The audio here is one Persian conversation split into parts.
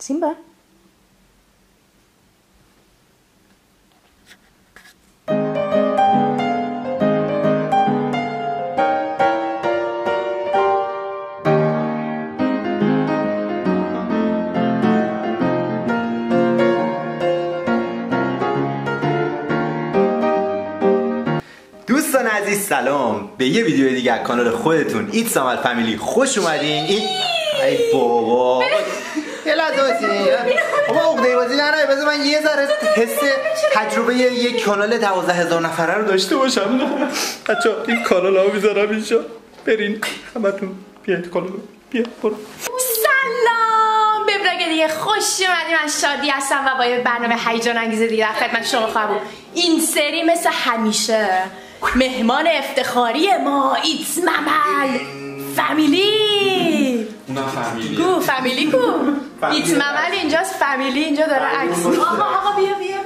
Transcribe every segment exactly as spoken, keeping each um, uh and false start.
سیمبا دوستان عزیز سلام، به یه ویدیو دیگه از کانال خودتون ایتس عمل فامیلی خوش اومدین. این ای بابا یه لحظه وایسین. بابا عقده بازی نره، بذار من یه ذره حس تجربه یک کانال دوازده هزار نفره رو داشته باشم. بچه‌ها این کانالو میذارم اینجا، برین همتون بیاید کانالو، بیا برو. سلام، به بلاگ دیگه خوش اومدیم. من شادی هستم و با یه برنامه هیجان انگیز دیگه در خدمت شما خواهم بود. این سری مثل همیشه مهمان افتخاری ما ایتس ممل فامیلی. اونم فامیلی کو فامیلی کو ایتس ممل اینجاست، فامیلی اینجا داره عکس. آقا آقا بیا بیا بیا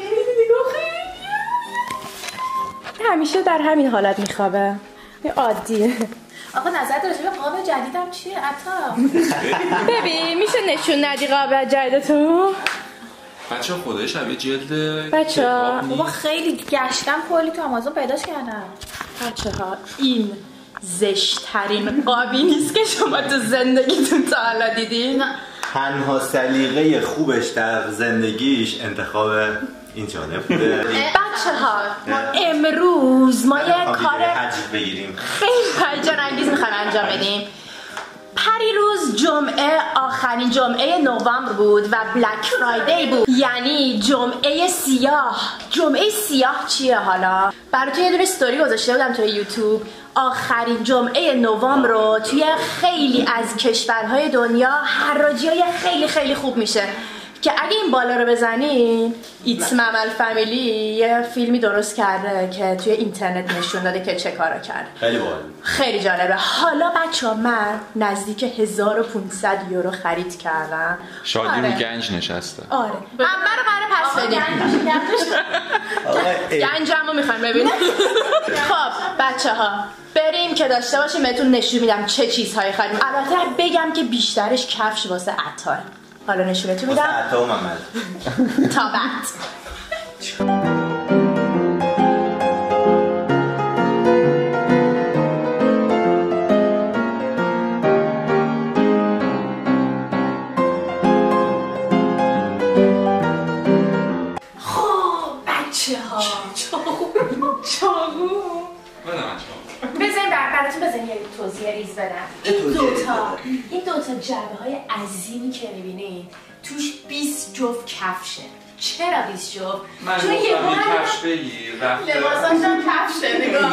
بیا. همیشه در همین حالت میخوابه، عادیه. آقا نظر داشته به قاب جدیدم چیه عطا؟ ببین میشه نشون ندی قاب جدیدتو؟ بچه ها خدای شبیه جلد بچه ها بابا خیلی گشتم کلی تو آمازون پیداش کردم. بچه ها این زشت‌ترین قابی نیست که شما تو زندگیتون تا حالا دیدین. تنها سلیقه خوبش در زندگیش انتخاب این جانب بوده. بچه ها ما امروز ما یه کار عجیب بگیریم خیلی هیجان انگیز میخوایم انجام بدیم. پریروز جمعه آخرین جمعه نوامبر بود و بلک فرایدی بود، یعنی جمعه سیاه. جمعه سیاه چیه حالا؟ براتون یه دونه استوری گذاشته بودم توی یوتیوب. آخرین جمعه نوامبر رو توی خیلی از کشورهای دنیا حراجی‌های خیلی خیلی خوب میشه که اگه این بالا رو بزنین ایتس ممل فامیلی یه فیلمی درست کرده که توی اینترنت نشون داده که چه کارا کرده. خیلی باحال، خیلی جالبه. حالا بچه‌ها من نزدیک هزار و پونصد یورو خرید کردم. شادی آره. رو گنج نشسته. آره همه رو قراره پس بدیم. گنجمو میخوایم ببینیم. خب بچه‌ها بریم که داشته باشیم بهتون نشون میدم چه چیزهایی خریدیم. البته بگم که بیشترش کفش واسه عطا. حالا نشونتون میدم. واسه عطا و ممل. تا بعد. خب بچه ها چاقو بزنیم براتون بزنیم یه توضیح ریز بدم. این دوتا این دوتا جعبه های عظیمی که میبینید توش بیست جفت کفشه. چرا بیست جفت؟ من چون یه بار کفش بگیر رفته لباساش هم کفشه. نگاه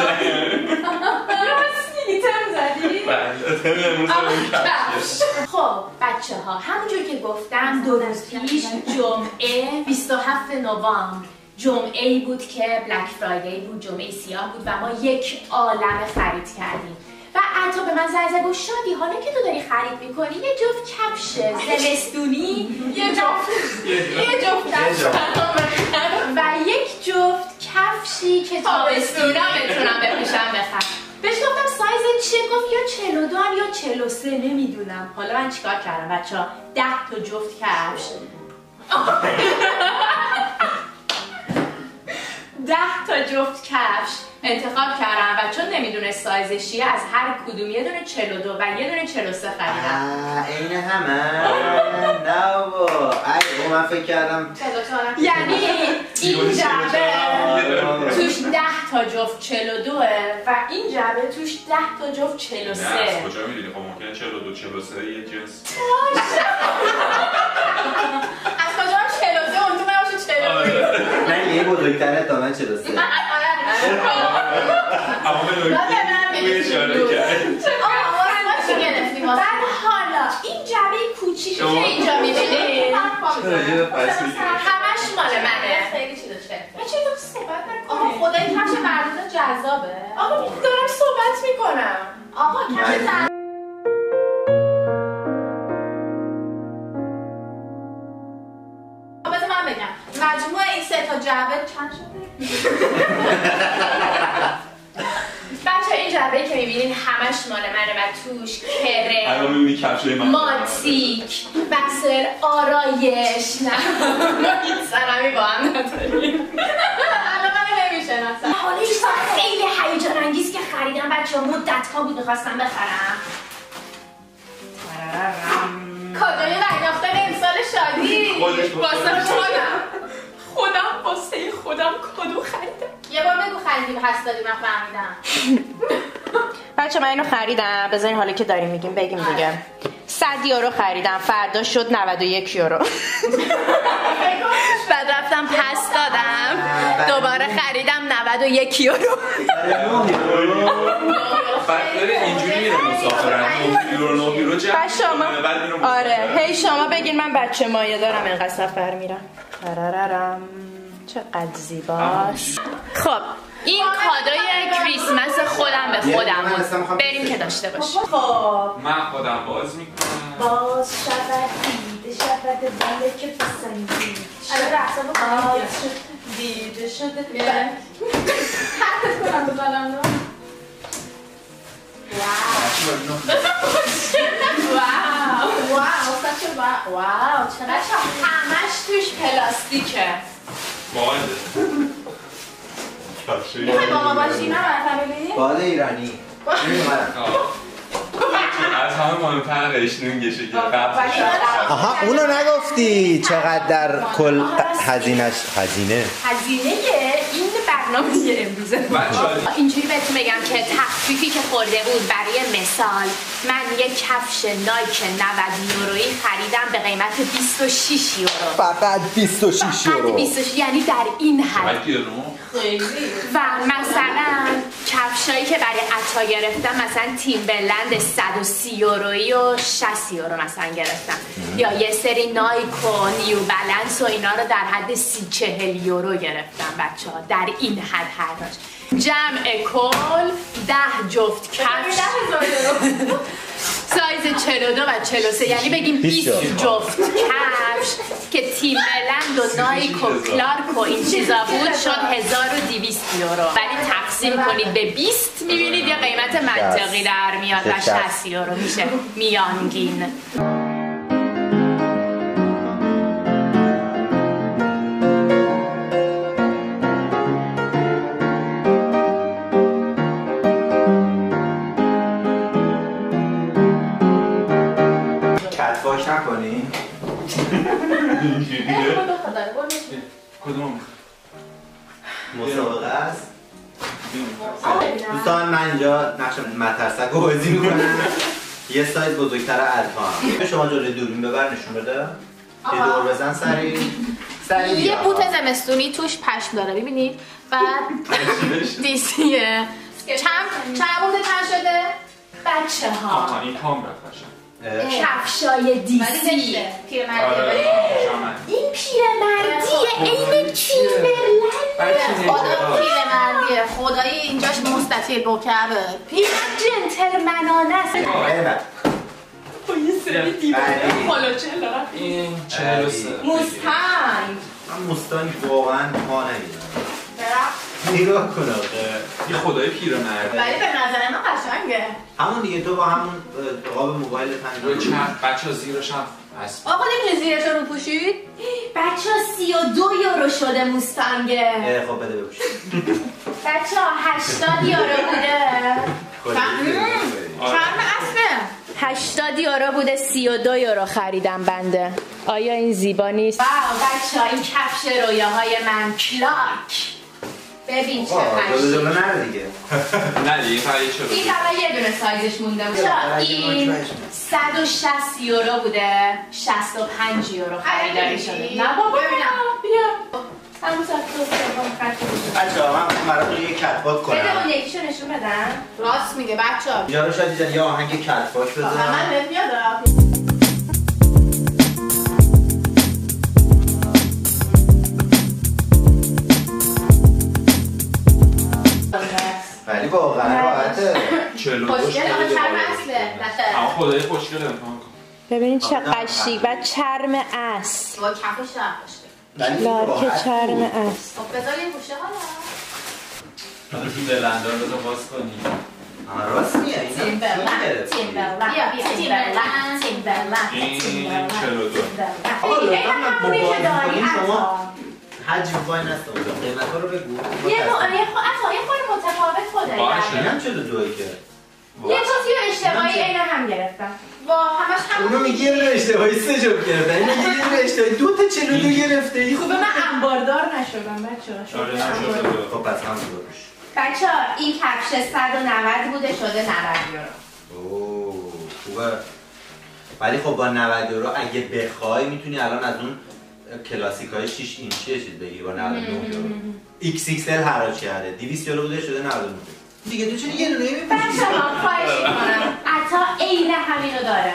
راستی تم زدی؟ بله کفش. خب بچه ها همونجور که گفتم دو روز پیش جمعه بیست و هفتم نوامبر جمعه ای بود که بلک فرایدی بود، جمعه سیاه بود و ما یک عالمه خرید کردیم و عطا به من زنگ زد گفت شادی حالا که تو داری خرید میکنی یه جفت کفش زمستونی یه جفت یه جفت کفش و یک جفت کفشی که تابستونا بتونم بپوشم بخرم. بهش گفتم سایز چیه؟ گفت یا چهل و دو هم یا چهل و سه نمیدونم. حالا من چیکار کردم بچه‌ها؟ ده تا جفت کفش ده تا جفت کفش انتخاب کردم و چون نمیدونست سایزش چیه از هر کدوم یه دونه چهل و دو و یه دونه چهل و سه خریدم. عین همه؟ نه بابا ای من فکر کردم یعنی این جعبه توش ده تا جفت چهل و دو و این جعبه توش ده تا جفت چهل و سه. نه از کجا میدونی؟ خب ممکنه چهل و دو چهل و سه یه جنس از کجا هم چهل و سه اون تو باشه چهل و دو. نه یه بزرگتره تا من چهل و سه. اما به نوعی اشاره کرد. بعد حالا این جعبه کوچیکی که اینجا می‌بینید همش مال منه. خیلی چیزا چه بچه‌ها تو صحبت نکنید. آقا خدای کفش مردود جذابه. آقا دارم صحبت میکنم. آقا کفش بذار من بگم مجموع این سه تا جعبه چند شده؟ بچه این جعبه‌ای که میبینین همش مال منه و توش کره الان میبینی کفشای من ماتیک وسایل آرایش نه ما هیچ سنمی با هم نداریم الان من نمیشناسم حالا یه ساعت خیلی هیجان انگیز که خریدم بچه ها مدت ها بود میخواستم بخرم کادوی دریافته امسال شادی واسه خودم خودم واسه خودم کادو خریدم یه بار بگو خریدیم هست دادی من فهمیدم بچه من اینو خریدم بذارین حالا که داریم میگیم بگیم دیگه صد یورو خریدم فردا شد نود و یک یورو بعد رفتم پس دادم دوباره خریدم نود و یک یورو بعد داره اینجوری میره مسافرن نه یورو نه یورو بعد شما آره هی شما بگین من بچه مایه دارم اینقدر سفر میرم ترارارم چقدر زیباست خب این کادوی کریسمس خودم به خودم بود بریم که داشته باشیم خب من خودم باز میکنم باز شود دیده شود بله که پسندی الان رحصا بکنم باز شد دیده شده حرفت کنم بزنم رو واو واو واو واو چقدر همش توش پلاستیکه باده میخوای با ما باشی نه فامیلی؟ باده ایرانی از همه مهمتر قشنونگشه که قبضش آها اونو نگفتی چقدر در کل هزینهش هزینه هزینه این برنامه امروزه اینجوری بهتون بگم که تخفیفی که خورده بود برای مثال من یک کفش نایک نود یورویی خریدم به قیمت بیست و شش یورو فقط بیست و شش یورو فقط بیست و شش یعنی در این حد و مثلا کفشایی که برای عطا گرفتم مثلا تیمبرلند صد و سی یورویی و شصت یورو مثلا گرفتم یا یه سری نایک و نیو بالانس و اینا رو در حد سی چهل یورو گرفتم بچه ها در این حد هر داشت جمع کل ده جفت کفش سایز چهل و دو و چهل و سه یعنی بگیم بیست جفت کفش که تیمبرلند و نایک و کلارک و این چیزا بود شد هزار و دویست یورو ولی تقسیم کنید به بیست میبینید یه قیمت منطقی در میاد و شصت یورو میشه میانگین کتواش نکنی؟ کدوم مسابقه است دوستان من اینجا نقش مترسک رو بازی میکنم یه سایز بزرگتر الفا شما جلوی دوربین ببر نشون بده یه دور بزن سریع سریع یه بوت زمستونی توش پشم داره ببینید بعد دیسیه چند چند بوت تن شده بچه ها آها این پام رفتشم کفشای دیسی پیرمردیه این پیرمردیه این تیمبرلنده خدا پیرمردیه خدایی اینجاش مستطیل بکره پیرمرد جنتلمنانه است با یه سری دیواره حالا چهل این چهل و سه موستنگ من موستنگ واقعا پا نمیدونم نگاه کن یه خدای پیرمرده ولی به نظر من قشنگه همون دیگه تو با همون قاب موبایل روی پنجاه چند بچه ها زیرش هم هست آقا نمیشه زیرش رو پوشید؟ بچه ها سی و دو یورو شده موستنگه خب بده بپوشید بچه ها هشتاد یورو بوده چند اصله؟ هشتاد یورو بوده سی و دو یورو خریدم بنده آیا این زیبا نیست؟ واو بچه ها این کفش رویاهای من کلارک ببین چه قشنگه جلو نره دیگه نه دیگه فقط یه چلو این فقط یه دونه سایزش مونده بود این صد و شصت یورو بوده شصت و پنج یورو خریداری شده نه بابا بیا همون ساعت تو بچه ها من براتون یه کتواک کنم بده اون یکیشو نشون بدن راست میگه بچه ها اینجا رو شاید دیدن یه آهنگ کتواک بزن من بهت میاد ولی واقعا راحته چهل و دوش خوشگل آقا چرم اصله اما خدای خوشگل امتحان کن ببینید چه قشنگ و چرم اسب با کفش هم خوشگل ولی لارک راحت چرم بود. اسب خب بذار یه گوشه حالا دلندار رو باز کنی. راست میه اینا تیمبرلند تیمبرلند بیا بیا تیمبرلند تیمبرلند این چلو دو. آقا این لطفا من همونی که داری شما حجم وای نستم قیمت ها رو بگو یه نوعه خود عطا یه خود متفاوت خود باشه. اینم چلو دوی که یه چیزی رو اشتباهی عین هم گرفتم وا همش همون اونو میگه یه اشتباهی سه جفت گرفته این میگه یه اشتباهی دو تا چلو دو گرفته ای خوبه من انباردار نشدم بچه‌ها. آره نشده دو. خب پس هم دورش بچه‌ها این کفش صد و نود بوده شده نود یورو. اوه خوبه. ولی خب با نود یورو اگه بخوای میتونی الان از اون کلاسیک های شش اینچی چیز بگیری با نود و نه یورو. ایکس ایکس ال حراج کرده. دویست یورو بوده شده نود و نه. دیگه تو چرا یه دونه میپوشی؟ بچه‌ها خواهش می‌کنم عطا عین همینو داره.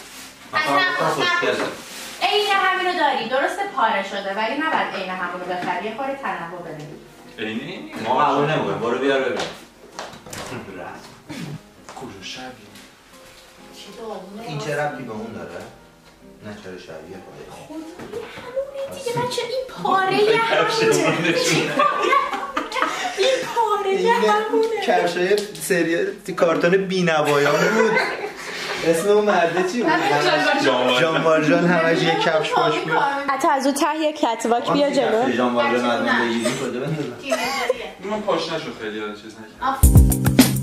اصلا عین همینو داری درسته پاره شده ولی نباید عین همونو بخری یه خورده تنوع بده. اینی ما قبول نمی‌کنیم. برو بیار ببین. کجا شبیه؟ این چه ربطی به اون داره؟ نه چرا شبیه خودش. دیگه بچه این پاره همونه. این پاره همونه. کفشای سریال کارتون بی‌نوایان بود. اسم اون مرده چی بود؟ جان والژان همش یه کفش پاش بود. حتی از اون ته یک کتواک بیا جلو. جان والژان از من بگیری کجا بندازم؟ من پاش نشد خیلی یاد چیز نکردم.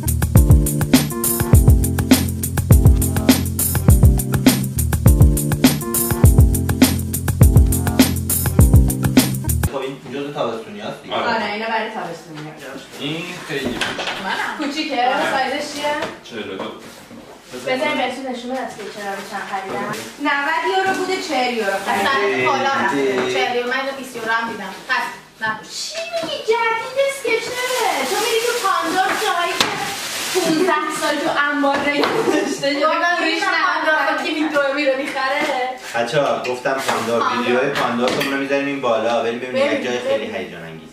جزء تابستونی هست دیگه. آره اینا برای تابستونی این خیلی منم کوچیکه سایزش چیه؟ چلو دو. بذاریم بهتون نشون بدم که چرا رو چند خریدم. نود یورو بوده چهل یورو خریدم. بالا رفته. چهل یورو من بیست یورو هم دیدم. پس نه. چی میگی جدید اسکچره؟ تو میری تو پاندور جایی که پانزده سال تو انبار گذاشته. یا میگیش نه که می دو میره میخره. بچه‌ها گفتم پاندور ویدیوهای پاندورتون رو میذاریم این بالا بریم ببینیم یک جای خیلی هیجان انگیز.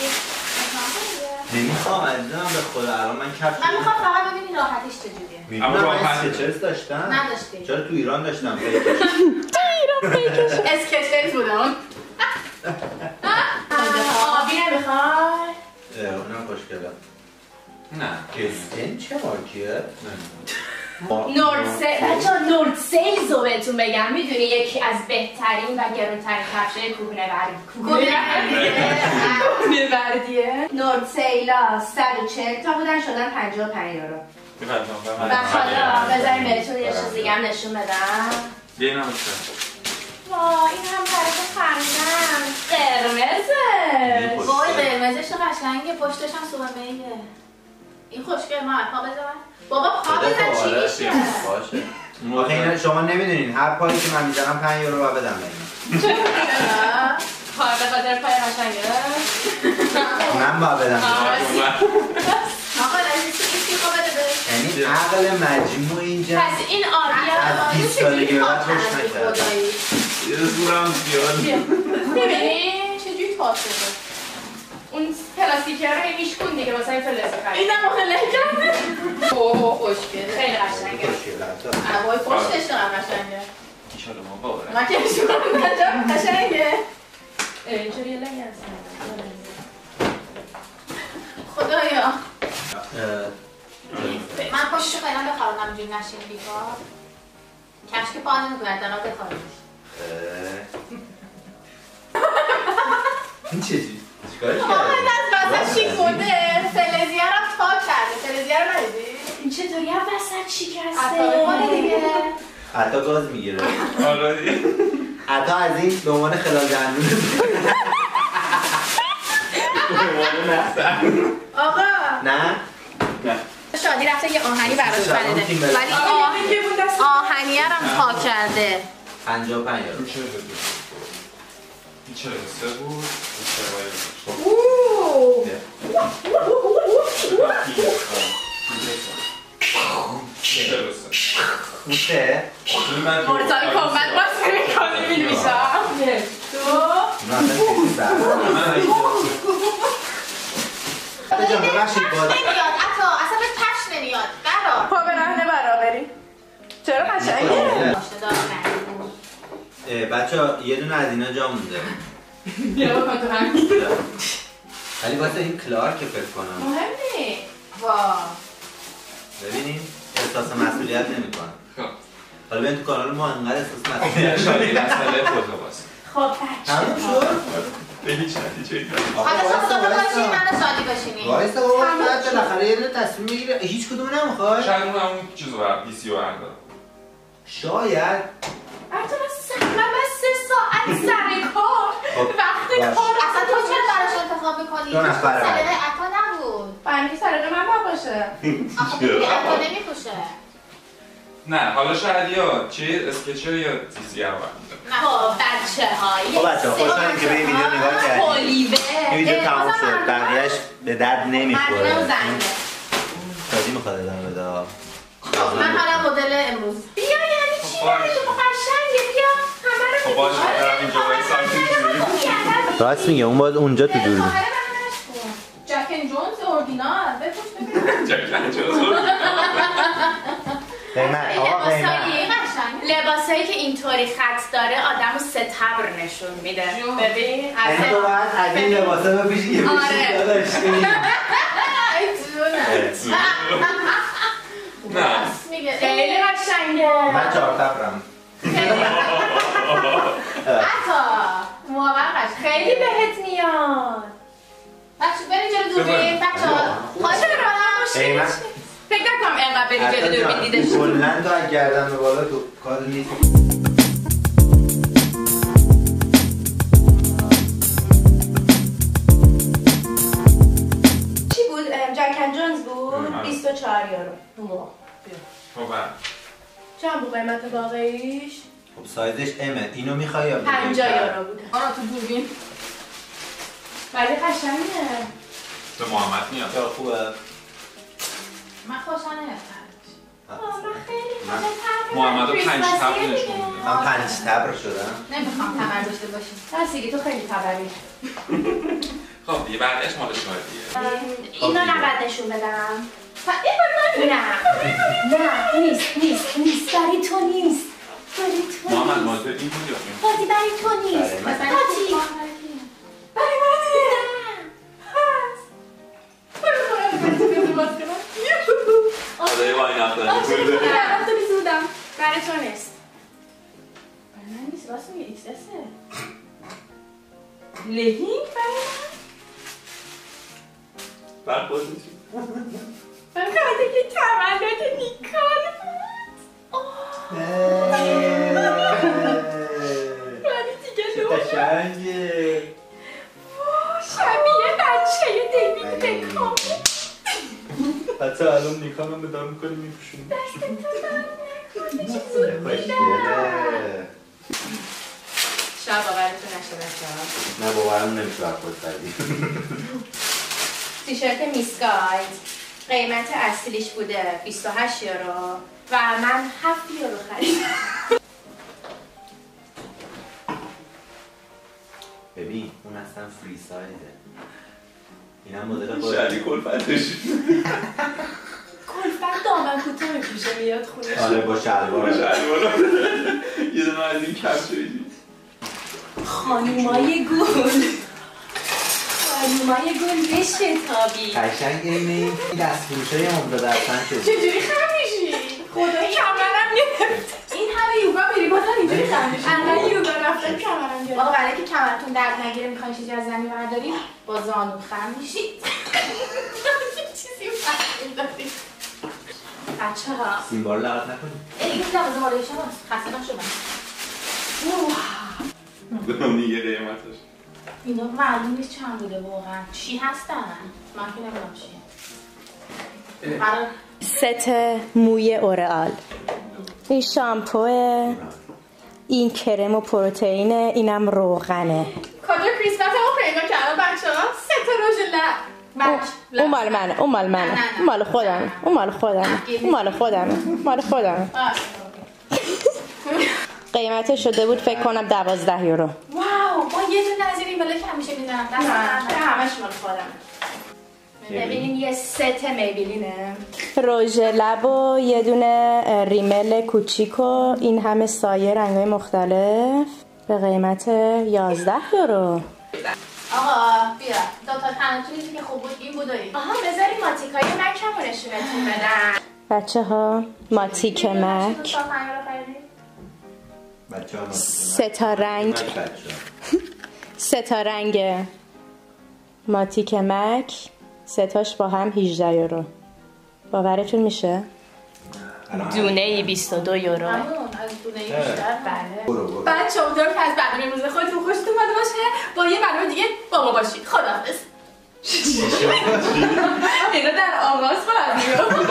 نمیخوام عزیزم به خدا الان من کفش من میخوام فقط ببینی راحتیش چجوریه. میدونم اسکچرز داشتن؟ نداشتی. چرا تو ایران داشتم فیکش؟ تو ایران فیکش. اسکچرز بوده اون. آبی نمیخوای؟ اونم خوشگله. نه. این چه مارکیه؟ نوردسیل بچه‌ها نوردسیلز رو بهتون بگم میدونی یکی از بهترین و گرونترین کفشای کوهنه وردیه نوردسیلا صد و چهل تا بودن شدن پنجاه و پنج یورو و حالا بذاریم بهتون یه چیز دیگه هم نشون بدم یه اینم بسه وای این هم طرف خریدم قرمزه وای قرمزش قشنگه پشتش هم سوبمهیه این خوشگل ما پا بذار بابا پا بزن چی میشه باشه آخه اینا شما نمیدونین هر پایی که من میزنم پنج یورو باید بدم بگیم چرا؟ کار به خاطر پای قشنگه من باید بدم آقا لازم این سیخو بده بده یعنی عقل مجموع اینجا پس این آبیا از بیست سالگی به بعد روش نکردم یه زورم زیاد ببینی چجوری پاس شده اون کلاسیکه رو میشکون دیگه واسه این فلزی خرید اینم آخه لگرده اوه خوشگله خیلی قشنگه اوای پشتش چقدر قشنگه ایشالا ما باورم من که شما نجا قشنگه اینجوری یه لگه هستن خدایا من پشتشو فعلا بخوارم اینجوری نشین بیکار کفش که پا نمیکنه دقیقا بخواریش این چیزی؟ چیکارش کردی؟ آقا این از وسط شیک بوده فلزیه رو تا کرده فلزیه رو ندیدی؟ این چطوری هم وسط شکسته؟ عطا دیگه عطا گاز میگیره آره دیگه عطا از این به عنوان خلال دندون آقا نه؟ نه شادی رفته یه آهنی براش خریده ولی آهنیه رو هم تا کرده پنجاه و پنج یورو این چرا بود؟ این چرا سه بود؟ این چرا باید اوه چرا سه خوشه؟ مرتبی کامل باز میکنی میلویشم تو نه اصلا کسی برد جان ببخشید باید نمیاد عطا اصلا به کفش نمیاد قرار پا به رهن برابری چرا قشنگه؟ بچه ها یه دونه از اینا جا مونده بیا بکن تو هم ولی واسه این کلار که فکر کنم مهم نی. وا ببینیم احساس مسئولیت نمی‌کنه. خب حالا بیاین تو کانال ما انقدر احساس مسئولیت شادی مسئله فوتوباس خب بچه تموم شد؟ به هیچ نتیجه‌ای حالا شما دو تا باشین من شادی باشینی. وایسا بابا بعد بالاخره یه دونه تصمیم میگیره. هیچ کدوم نمیخوای؟ شاید اون همون چیزو بر پی سی رو بردار. شاید. حتی من من سه ساعت سر کار وقت کار اصلا تو چرا براش انتخاب می‌کنی؟ دو نفر سلیقه عطا نبود. برای سلیقه من باید باشه. آخه عطا نمی‌پوشه. نه حالا شاید یا چی اسکچر یا تیسی هم خب بچه های خب بچه ها خوشحالیم که به این ویدیو نگاه کردیم. پولیوه این ویدیو تمام شد. بقیه‌اش به درد نمیخوره. مردم زنگه شادی میخواد ادامه بده. من حالا مدل امروز. بیا یعنی چی یعنی تو قشنگه بیا همه رو خب باشه برم اینجا وایسا. راست میگه اون باید اونجا تو دور بود. جکن جونز اورجینال بپوش ببینم. جکن جونز قیمت آقا قیمت لباسایی که اینطوری خط داره آدمو ستبر نشون میده ببین یعنی تو باید از این لباسا بپوشی یه بپوشی داداشتی. نه خیلی قشنگه من چهار تبرم. عطا موافقش خیلی بهت میاد بچه بریم جلو دوربین بچه‌ها خواهش می‌کنم قیمت فکر نکنم اینقدر بری جلو دوربین دیده شد کلاً تو از گردن به بالا تو کار نیست. چی بود؟ جکن جونز بود؟ بیست و چهار یورو. خب چند بود قیمت باقیش؟ خب سایزش امه. اینو میخوای یا پنجاه یورو بوده آره تو دوربین ولی قشنگه به محمد میاد یا خوبه. من خوشم نمیاد من خیلی من- خوشم محمد رو پنج تبر نشون میده. من پنج تبر شدم. نمیخوام تبر داشته باشیم راستی تو خیلی تبری خب دیگه بعدش مال شادیه. اینو نباید نشون بدم نه نه نیست نیست نیست برای تو نیست برای تو محمد نیست مال این بود یا این؟ قاطی برای تو نیست برای من. قاطی برای منه هست خدای وای نفتاری تو بیزودم برای تو نیست برای من نیست راست میگه ایکس اسه لگینگ برای من بر خودش من خواهده که تولد نیکان بود ولی دیگه نو قشنگه. شبیه بچه دیوید بکام حتی الان نیکانم به دار میکنی میپوشونی. دست تو دارم نکنه چه زود خوشگله. شاید باورتون نشه بچه ها نه باورم نمیشه بر خود بردی. تیشرت میسکایت قیمت اصلیش بوده بیست و هشت یورو و من هفت یورو خریدم ببین اون اصلا فری سایزه. اینم مدل خود. شادی کلفتش کلفت دامن کوتاه میپوشه میاد خونش آره با شلوار. یه دونه از این کفش بگی خانومای گل خانومای گل بشتابی قشنگ اینه این دستفروشای عمده درصن شد. چجوری خم میشی؟ خدای کمرم گرفت این همه یوگا میری بازم اینجوری خم میشی انقدر یوگا رفتن کمرم گرفت آقا برای که کمرتون درد نگیره میخواین چیزی از زمین برداریم با زانو خم میشید چیزی فهمید داریم بچه ها سیمبال لغت نکنی. این لباس مالی شماست خسته نشدم بگم دیگه قیمتش اینا معلوم نیست چند بوده واقعا چی هستن من که نمیدونم چیه قرار ست موی اورئال. این شامپوه، این کرم و پروتئین، اینم روغنه. کجا کریسمس رو پیدا کردم بچه ها سه تا رژ لب اون مال منه، اون مال منه، اون مال خودمه، اون مال خودمه، اون مال خودمه، مال خودمه. قیمتش شده بود فکر کنم دوازده یورو. واو با یه دونه از این ریمله که همیشه میزنم دست نه همش مال خودمه ببینین یه ست میبلینه رژ لب و یه دونه ریمل کوچیک و این همه سایه رنگ‌های مختلف به قیمت یازده یورو. آقا بیا دو تا تنها چیزی که خوب بود این بود و این. آها بذاری ماتیکای مکم رو نشونتون بدم. بچه ها ماتیک مک سه تا رنگ سه تا رنگ ماتیک مک سه تاش با هم هجده یورو. باورتون میشه؟ دونه ای بیست و دو یورو. همون از دونه ای بیشتر. بله. بچه امیدوارم که از برنامه امروز خودتون خوشتون اومده باشه. با یه برنامه دیگه با ما باشید. خداحافظ. اینو در آغاز باید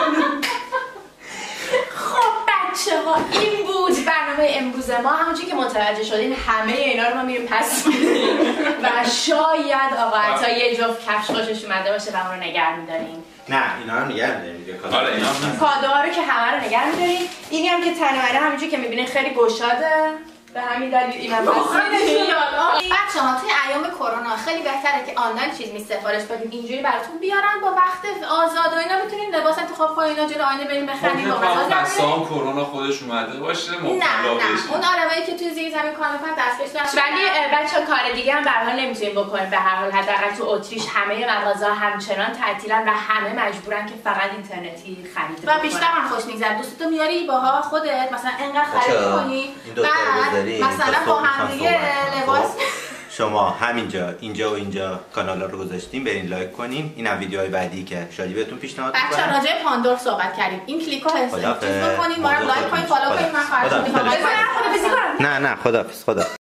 خب بچه ها این بود برنامه امروز ما. همونجوری که متوجه شدین همه اینا رو ما میریم پس میدیم و شاید آقا عطا یه جفت کفش خوشش اومده باشه و اون رو نگه میداریم. نه اینا رو نگه می‌داریم دیگه. آره اینا هم کادوها رو که همه رو نگه می‌داریم. اینی هم که تنوره همونجوری که می‌بینین خیلی گشاده. به همین دلیل اینم بچه ها توی ایام کرونا خیلی بهتره که آنلاین چیز می سفارش بدین اینجوری براتون بیارن با وقت آزاد و اینا میتونین لباس انتخاب کنین اینا جلو آینه بریم بخرین با غذا هم کرونا خودش اومده باشه نه نه اون آدمایی که توی زیر زمین کار میکنن دست بهش ولی بچه‌ها کار دیگه هم به هر حال نمیتونین بکنین. به هر حال حداقل تو اتریش همه مغازه‌ها همچنان تعطیلن و همه مجبورن که فقط اینترنتی خرید و بیشتر من خوش میگذره دوستتو میاری باها خودت مثلا انقدر خرید کنی بعد مثلا با هم دیگه لباس شما همینجا اینجا و اینجا کانالا رو گذاشتیم برین لایک کنین. اینم ویدیوهای بعدی که شادی بهتون پیشنهاد می‌کنه. بچه‌ها راجع به پاندور صحبت کردیم. این کلیکو چیز بکنین ما رو لایک کنین فالو کنین من خواهش می‌کنم. نه نه خداحافظ خدا